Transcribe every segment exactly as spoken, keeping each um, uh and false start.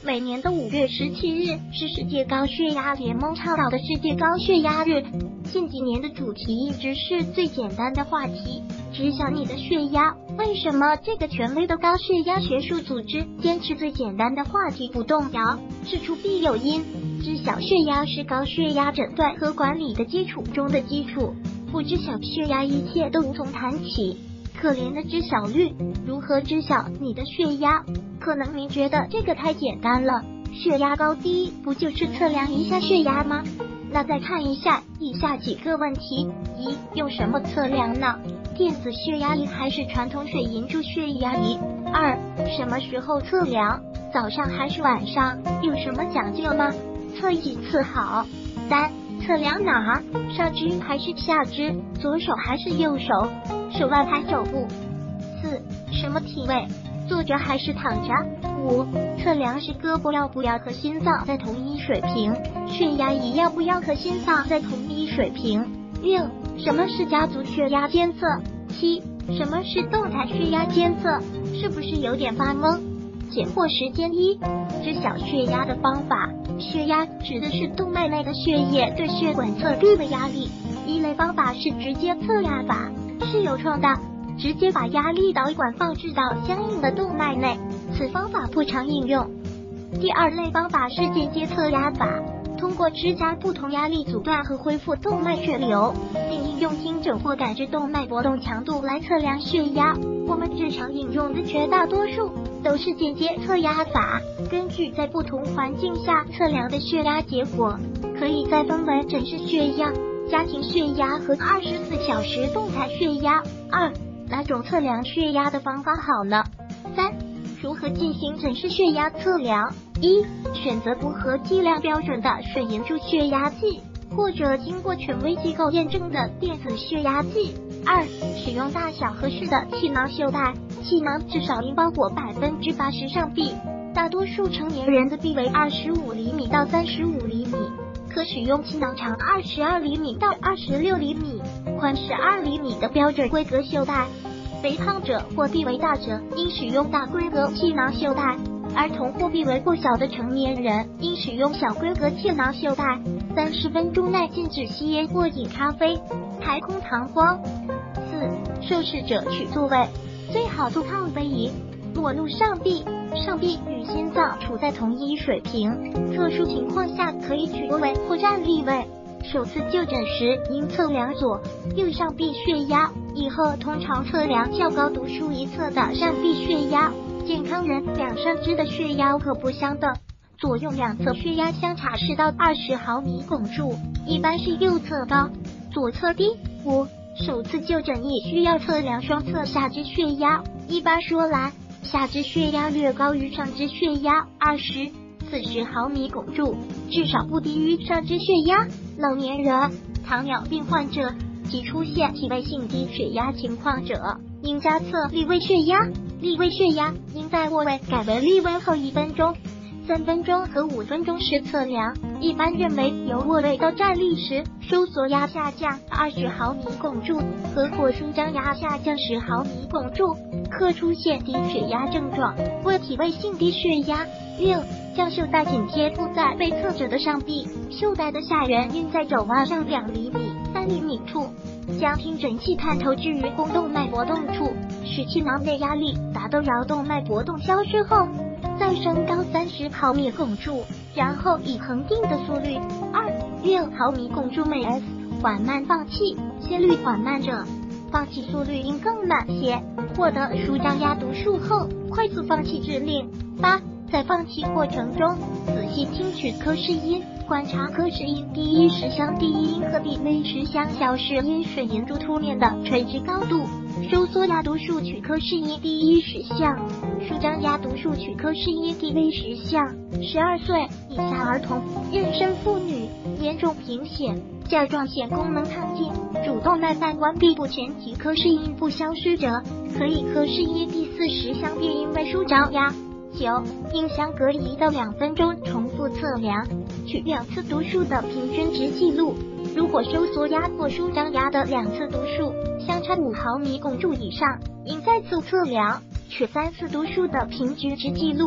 每年的五月十七日是世界高血压联盟倡导的世界高血压日。近几年的主题一直是最简单的话题，知晓你的血压。为什么这个权威的高血压学术组织坚持最简单的话题不动摇？事出必有因。知晓血压是高血压诊断和管理的基础中的基础，不知晓血压，一切都无从谈起。可怜的知晓率，如何知晓你的血压？可能您觉得这个太简单了，血压高低不就是测量一下血压吗？那再看一下以下几个问题：一、用什么测量呢？电子血压仪还是传统水银柱血压仪？二、什么时候测量？早上还是晚上？有什么讲究吗？测几次好？三、测量哪儿？上肢还是下肢？左手还是右手？手腕还手部？四、什么体位？坐着还是躺着？五、测量时胳膊要不要和心脏在同一水平？血压仪要不要和心脏在同一水平？六、什么是家族血压监测？七、什么是动态血压监测？是不是有点发懵？解惑时间一：知晓血压的方法。血压指的是动脉内的血液对血管测度的压力。一类方法是直接测压法，是有创的，直接把压力导管放置到相应的动脉内，此方法不常应用。第二类方法是间接测压法，通过支架不同压力阻断和恢复动脉血流，并应用听诊或感知动脉搏动强度来测量血压。我们日常应用的绝大多数都是间接测压法，根据在不同环境下测量的血压结果，可以再分为诊室血压、家庭血压和二十四小时动态血压。二、哪种测量血压的方法好呢？三、如何进行诊室血压测量？一、选择符合剂量标准的水银柱血压计，或者经过权威机构验证的电子血压计。二、使用大小合适的气囊袖带，气囊至少应包裹百分之八十上臂，大多数成年人的臂为二十五厘米到三十五厘米，可使用气囊长二十二厘米到二十六厘米，宽十二厘米的标准规格袖带。肥胖者或臂围大者应使用大规格气囊袖带，儿童或臂围过小的成年人应使用小规格气囊袖带。三十分钟内禁止吸烟或饮咖啡，排空膀胱。四、受试者取座位，最好做靠背仪，裸露上臂，上臂与心脏处在同一水平，特殊情况下可以取坐位或站立位。首次就诊时应测量左右上臂血压，以后通常测量较高读数一侧的上臂血压。健康人两上肢的血压可不相等，左右两侧血压相差十到二十毫米汞柱，一般是右侧高，左侧低。五、首次就诊亦需要测量双侧下肢血压，一般说来，下肢血压略高于上肢血压二十、四十毫米汞柱，至少不低于上肢血压。老年人、糖尿病患者及出现体位性低血压情况者，应加测立位血压。立位血压应在卧位改为立位后一分钟、三分钟和五分钟时测量。一般认为由卧位到站立时，收缩压下降二十毫米汞柱和或舒张压下降十毫米汞柱，可出现低血压症状，为体位性低血压。六、将袖带紧贴附在被测者的上臂，袖带的下缘应在肘弯上两厘米、三厘米处，将听诊器探头置于肱动脉搏动处，使气囊内压力达到摇动脉搏动消失后，再升高三十毫米汞柱，然后以恒定的速率二、六毫米汞柱每 S 缓慢放气，心率缓慢者放气速率应更慢些。获得舒张压读数后，快速放气指令。八、在放气过程中，仔细听取科室音，观察科室音第一实相第一音和第微实相小室音水银柱凸面的垂直高度。收缩压读数取科室音第一实相，舒张压读数取科室音第微实相。十二岁以下儿童、妊娠妇女、严重贫血、甲状腺功能亢进、主动脉瓣关闭不全及科室音不消失者，可以科室音第四实相变音为舒张压。九、应相隔一到两分钟重复测量，取两次读数的平均值记录。如果收缩压或舒张压的两次读数相差五毫米汞柱以上，应再次测量，取三次读数的平均值记录。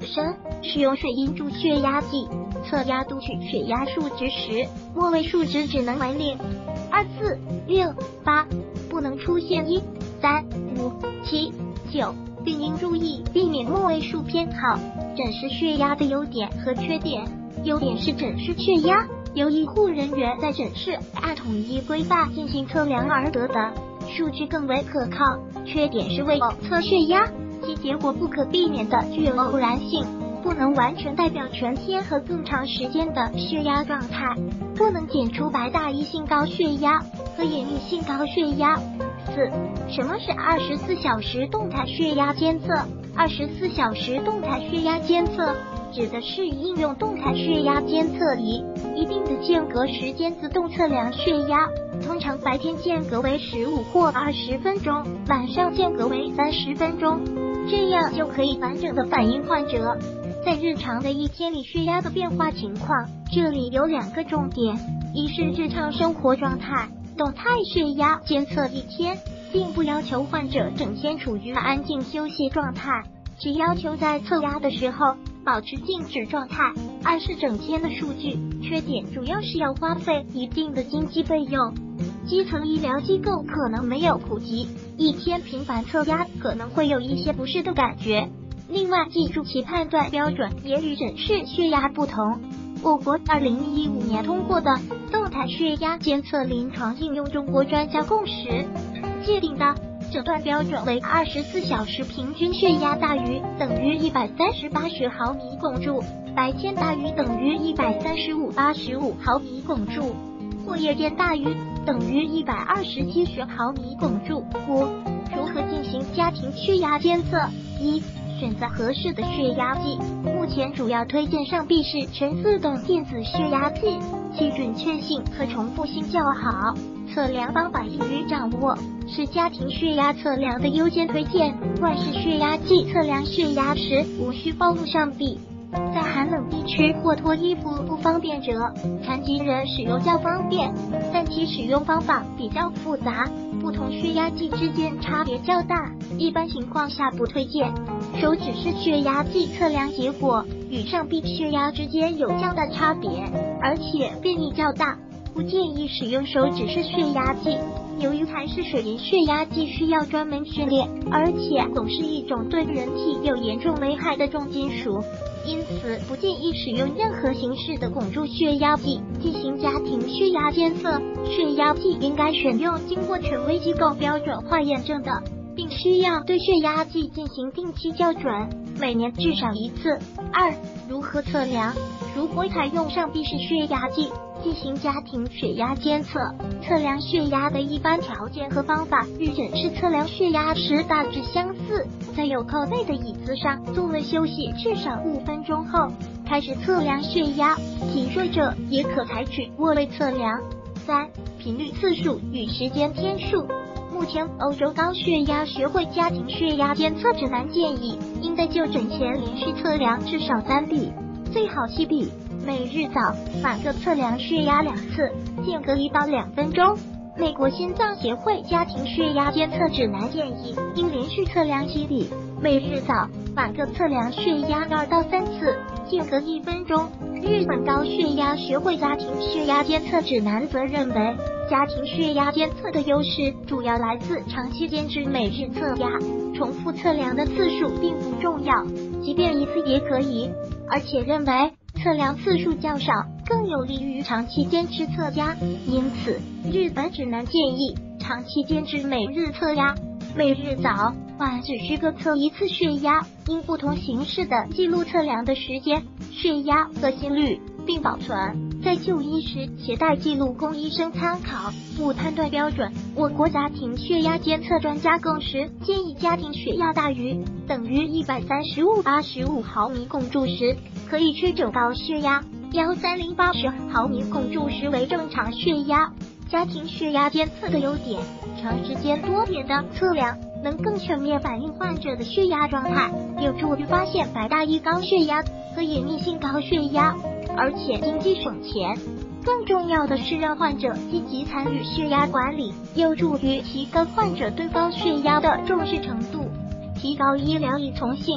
三、使用水银柱血压计测压读取血压数值时，末位数值只能为零、二、四、六、八，不能出现一、三、五、七、九，并应注意避免末位数偏好。诊视血压的优点和缺点。优点是诊视血压由医护人员在诊室按统一规范进行测量而得的，数据更为可靠。缺点是为测血压，其结果不可避免的具有偶然性，不能完全代表全天和更长时间的血压状态，不能检出白大异性高血压和眼眩性高血压。四、什么是二十四小时动态血压监测？二十四小时动态血压监测指的是应用动态血压监测仪，一定的间隔时间自动测量血压，通常白天间隔为十五或二十分钟，晚上间隔为三十分钟，这样就可以完整的反映患者在日常的一天里血压的变化情况。这里有两个重点，一是日常生活状态，动态血压监测一天，并不要求患者整天处于安静休息状态，只要求在测压的时候保持静止状态。二是整天的数据，缺点主要是要花费一定的经济费用，基层医疗机构可能没有普及，一天频繁测压可能会有一些不适的感觉。另外，记住其判断标准也与诊视血压不同。我国二零一五年通过的动态血压监测临床应用中国专家共识界定的诊断标准为二十四小时平均血压大于等于一百三十八十毫米汞柱，白天大于等于一百三十五八十五毫米汞柱，或夜间大于等于一百二十七十毫米汞柱。五、如何进行家庭血压监测？一、选择合适的血压计。目前主要推荐上臂式全自动电子血压计，其准确性和重复性较好，测量方法易于掌握，是家庭血压测量的优先推荐。外式血压计测量血压时无需暴露上臂，在寒冷地区或脱衣服不方便者，残疾人使用较方便，但其使用方法比较复杂，不同血压计之间差别较大，一般情况下不推荐。手指式血压计测量结果与上臂血压之间有较大差别，而且变异较大，不建议使用手指式血压计。由于台式水银血压计需要专门训练，而且总是一种对人体有严重危害的重金属，因此不建议使用任何形式的汞柱血压计进行家庭血压监测。血压计应该选用经过权威机构标准化验证的，并需要对血压计进行定期校准，每年至少一次。二、如何测量？如果采用上臂式血压计进行家庭血压监测，测量血压的一般条件和方法与诊视测量血压时大致相似。在有靠背的椅子上坐位休息至少五分钟后，开始测量血压，体睡者也可采取卧位测量。三、频率次数与时间天数。目前欧洲高血压学会家庭血压监测指南建议，应在就诊前连续测量至少三笔，最好七笔，每日早晚各测量血压两次，间隔一到两分钟。美国心脏协会家庭血压监测指南建议，应连续测量七笔，每日早晚各测量血压二到三次，间隔一分钟。日本高血压学会家庭血压监测指南则认为，家庭血压监测的优势主要来自长期坚持每日测压，重复测量的次数并不重要，即便一次也可以，而且认为测量次数较少更有利于长期坚持测压，因此日本指南建议长期坚持每日测压，每日早晚只需各测一次血压，因不同形式的记录测量的时间、血压和心率，并保存在就医时携带记录供医生参考。不判断标准。我国家庭血压监测专家共识建议，家庭血压大于等于一百三十五八十五毫米汞柱时，可以确诊高血压；幺三零八十毫米汞柱时为正常血压。家庭血压监测的优点：长时间多点的测量能更全面反映患者的血压状态，有助于发现白大异高血压和隐匿性高血压，而且经济省钱。更重要的是让患者积极参与血压管理，有助于提高患者对高血压的重视程度，提高医疗依从性。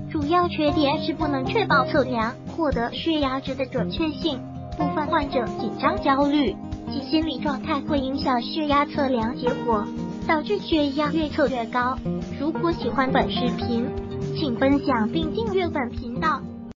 主要缺点是不能确保测量获得血压值的准确性，部分患者紧张焦虑及心理状态会影响血压测量结果，导致血压越测越高。如果喜欢本视频，请分享并订阅本频道。